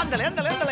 Andale, andale, andale.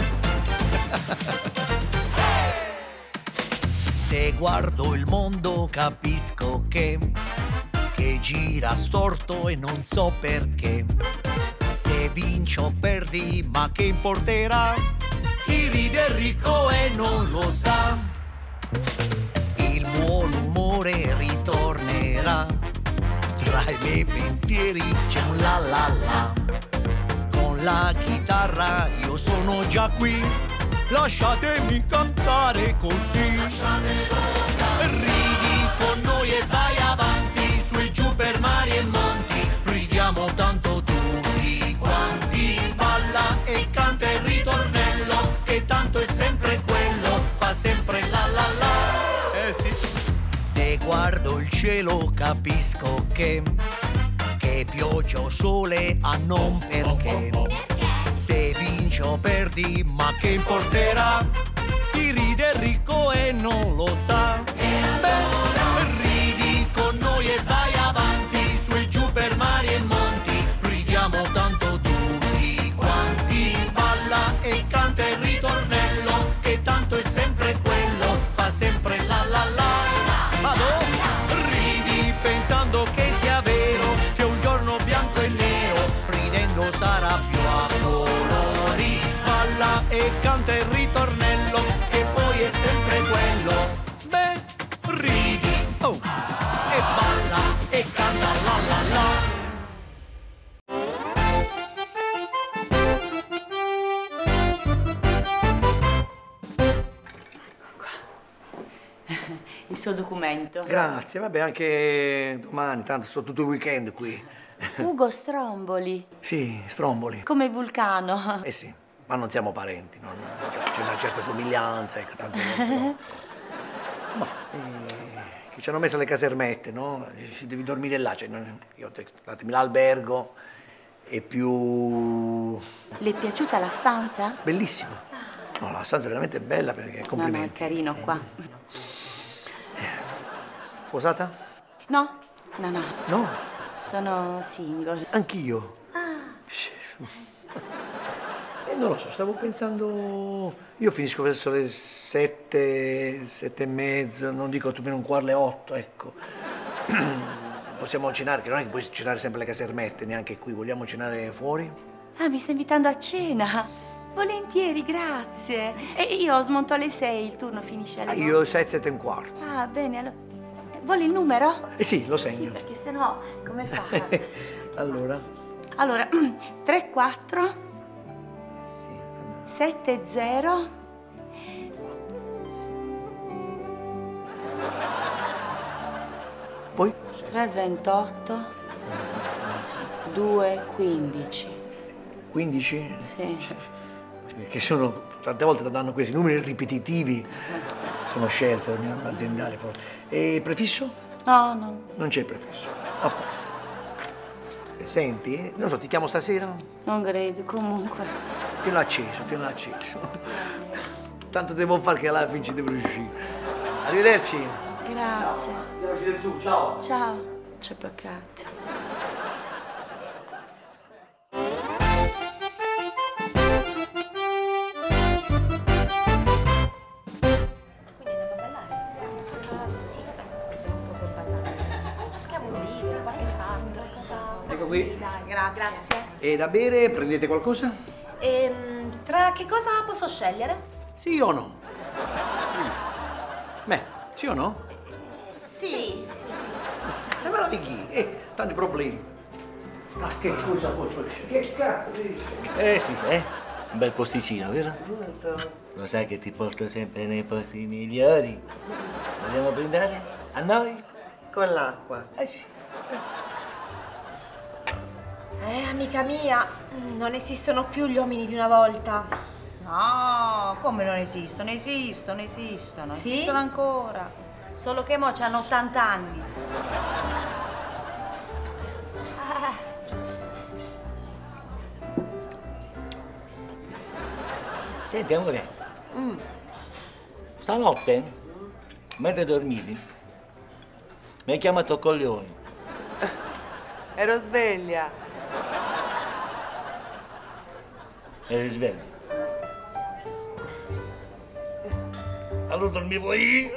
Se guardo il mondo capisco che gira storto e non so perché. Se vinci o perdi, ma che importerà? Chi ride è ricco e non lo sa. Il buon umore ritornerà. Tra i miei pensieri c'è un la la la. Con la chitarra io sono già qui. Lasciatemi cantare così. Ridi con noi e vai avanti, su e giù per mari e monti. Ridiamo tanto tutti quanti. Balla e canta il ritornello, che tanto è sempre quello, fa sempre la la la. Sì. Se guardo il cielo capisco che pioggia o sole a non perché. Se vinci o perdi, ma che importerà? Chi ride è ricco e non lo sa. E allora ridi con noi e vai avanti, su e giù per mari e monti. Ridiamo tanto tutti quanti. Balla e canta il ritornello, che tanto è sempre quello, fa sempre la la la. Vado? Ridi pensando che sia vero, che un giorno bianco e nero, ridendo sarà più a colori. Balla e canta il ritornello, che poi è sempre quello. Beh, ridi, oh, e balla e canta la la la. Il suo documento. Grazie, vabbè, anche domani, tanto sto tutto il weekend qui. Ugo Stromboli. Sì, Stromboli. Come Vulcano. Eh sì, ma non siamo parenti, c'è una certa somiglianza, ecco, tanto no. Ma che ci hanno messo le casermette, no? Devi dormire là, cioè, io ho detto, datemi l'albergo e più... Le è piaciuta la stanza? Bellissima. No, la stanza è veramente bella, perché complimenti. No, è carino qua. Sposata? No, no, no. No? Sono single. Anch'io. Non lo so, stavo pensando... Io finisco verso le 7, 7 e mezza, non dico più un quarto alle 8, ecco. Possiamo cenare, che non è che puoi cenare sempre alle casermette, neanche qui. Vogliamo cenare fuori? Ah, mi sta invitando a cena? Volentieri, grazie. E io smonto alle 6, il turno finisce alle 6. Io 7, 7 e un quarto. Ah, bene, allora... Vuole il numero? Eh sì, lo Sì, segno. perché sennò come fa? Allora? Allora, 34 Sì. 70 Poi? 328 215. 15? Sì. Che sono, tante volte danno questi numeri ripetitivi. Sono scelte aziendali forse. E il prefisso? No, no. Non c'è il prefisso. A posto. Senti, non so, ti chiamo stasera? Non credo, comunque. Tienilo acceso, tienilo acceso. Tanto devo fare che alla fine ci devo riuscire. Arrivederci. Grazie. Devo uscire tu, ciao. Ciao. C'è peccato. Ecco qui. Dai, grazie. E da bere prendete qualcosa? Tra che cosa posso scegliere? Sì o no? Beh, sì o no? Sì. E me la dici, tanti problemi. Ma che cosa posso scegliere? Che cazzo dici? Sì, un bel posticino, vero? Lo sai che ti porto sempre nei posti migliori. Vogliamo brindare? A noi? Con l'acqua. Sì. Amica mia, non esistono più gli uomini di una volta. No, come non esistono? Esistono. Sì? Esistono ancora. Solo che mo c'hanno 80 anni. Giusto. Senti, amore. Stanotte, mentre dormivi, mi hai chiamato coglione. Ero sveglia. Eri sveglio. Allora dormivo io.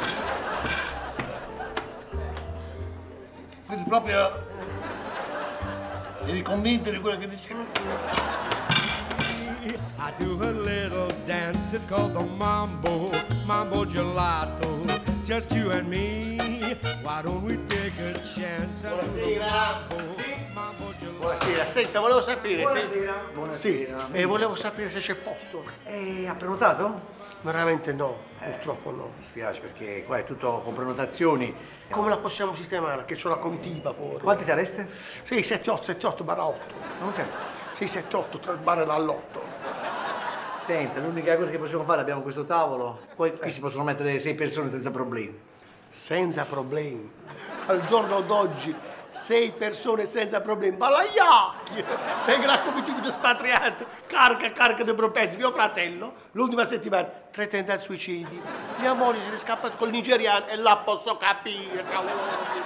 Quindi proprio eri convinto di quello che dicevo? I do a little dance, it's called the mambo, mambo gelato, just you and me. Why don't we take a chance? Buonasera. Mambo gelato. Buonasera, senta, volevo sapere Buonasera. Sì, e volevo sapere se c'è posto. Ha prenotato? Veramente no, purtroppo no. Mi spiace perché qua è tutto con prenotazioni. Come la possiamo sistemare? Che c'ho la comitiva fuori. Quanti sareste? 678 /8. Ok. 678 tra il bar e l'allotto. Senta, l'unica cosa che possiamo fare, abbiamo questo tavolo. Poi qui si possono mettere 6 persone senza problemi. Senza problemi. Al giorno d'oggi 6 persone senza problemi. Balagliacchi! Tengo la comitiva di spatriati. Carica di propensi. Mio fratello, l'ultima settimana, 3 tentati suicidi. Mia moglie se ne è scappata col nigeriano e là posso capire, cavolo.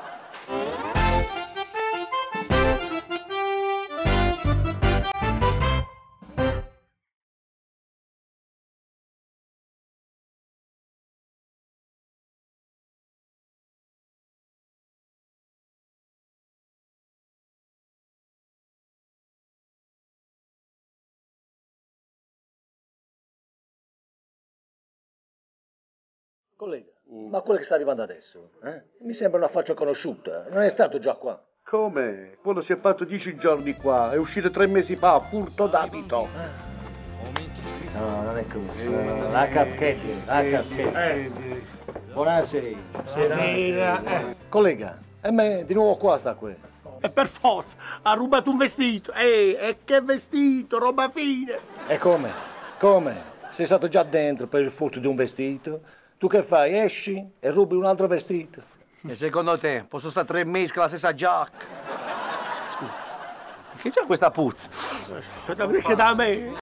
Collega, ma quello che sta arrivando adesso, mi sembra una faccia conosciuta, non è stato già qua? Come? Quello si è fatto 10 giorni qua, è uscito 3 mesi fa, furto d'abito. No, non è così. La Cupcake. Buonasera. Buonasera. Collega, e me di nuovo qua sta qui. E per forza, ha rubato un vestito. E che vestito, roba fine. E come? Come? Sei stato già dentro per il furto di un vestito? Tu che fai? Esci e rubi un altro vestito? E secondo te posso stare 3 mesi con la stessa giacca? Scusa, che c'è questa puzza? Perché da me?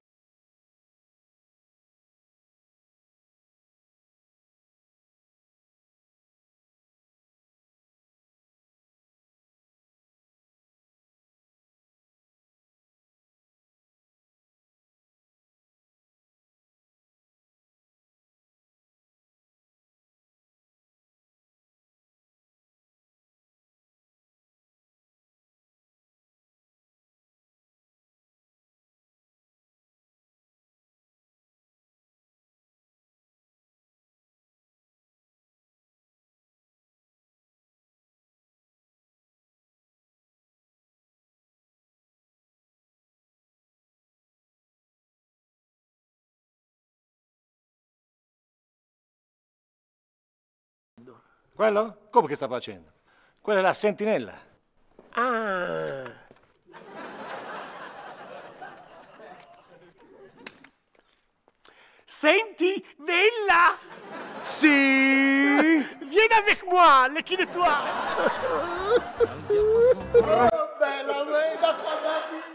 Quello? Come che sta facendo? Quella è la sentinella. Ah. Senti, Nella? Sì! Vieni avec moi, le chi de toi. Oh, bella, da quando ha visto.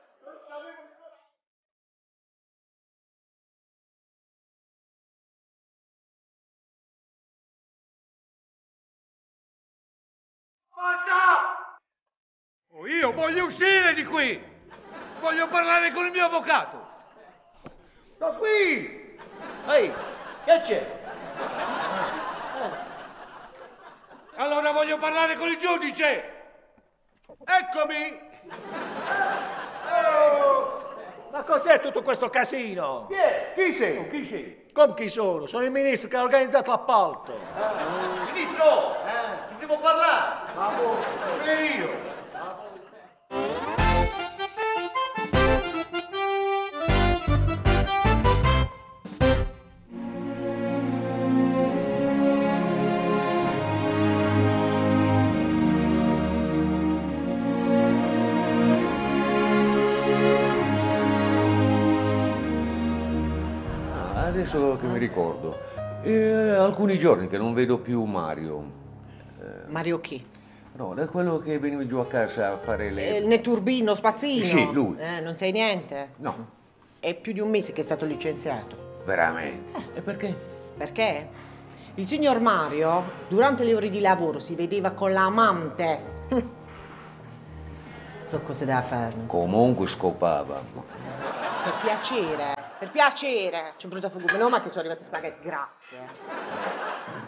Oh, io voglio uscire di qui! Voglio parlare con il mio avvocato! Sto qui! Ehi, che c'è? Allora voglio parlare con il giudice! Eccomi! Ma cos'è tutto questo casino? Chi sei? Chi sei? Come chi sono? Sono il ministro che ha organizzato l'appalto. Ministro! Devo parlare! Pure io! Adesso che mi ricordo, alcuni giorni che non vedo più Mario. Mario chi? No, da quello che veniva giù a casa a fare le... Il netturbino spazzino? Sì, lui. Non sai niente? No, È più di un mese che è stato licenziato. veramente. E perché? Perché? Il signor Mario, durante le ore di lavoro, si vedeva con l'amante. So cose da fare. Comunque scopava. Per piacere, per piacere. C'è un brutto fuoco, no, ma che sono arrivati spaghetti, grazie.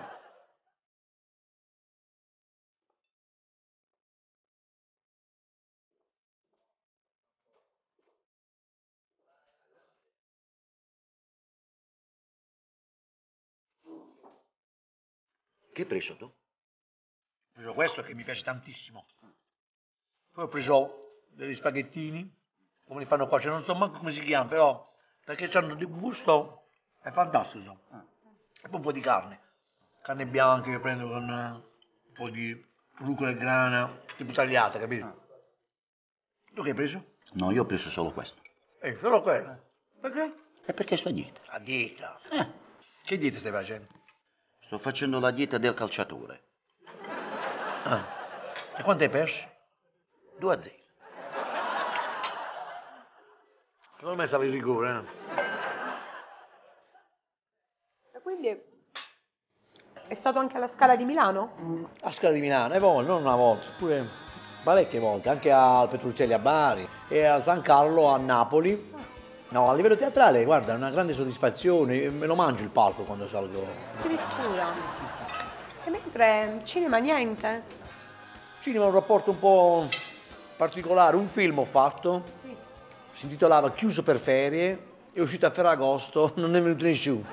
Che hai preso tu? Ho preso questo che mi piace tantissimo. Poi ho preso degli spaghettini, come li fanno qua, cioè non so manco come si chiama, però perché hanno di gusto, è fantastico. E poi un po' di carne. Carne bianca che prendo con un po' di rucola e grana, tipo tagliata, capito? Tu che hai preso? No, io ho preso solo questo. Solo quello. Perché? E perché sto a dieta? A dieta. Che dieta stai facendo? Sto facendo la dieta del calciatore. Ah. E quanto hai perso? 2-0. Secondo me stava in rigore, E quindi è stato anche alla Scala di Milano? A Scala di Milano, non una volta, pure parecchie volte, anche al Petruzzelli a Bari e al San Carlo a Napoli. No, a livello teatrale, guarda, è una grande soddisfazione, me lo mangio il palco quando salgo. Addirittura. E mentre cinema niente? Cinema è un rapporto un po' particolare, un film ho fatto, si intitolava Chiuso per ferie, è uscito a Ferragosto, non è venuto nessuno.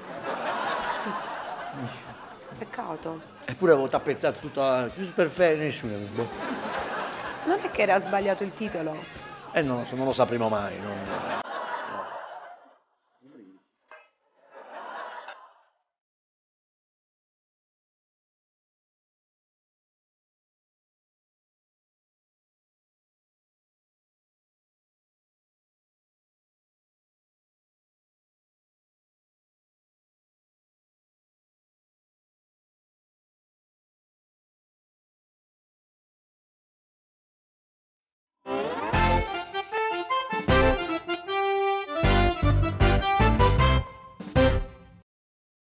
Peccato. Eppure avevo tappezzato tutta, Chiuso per ferie, nessuno. Non è che era sbagliato il titolo? Non lo sapremo mai.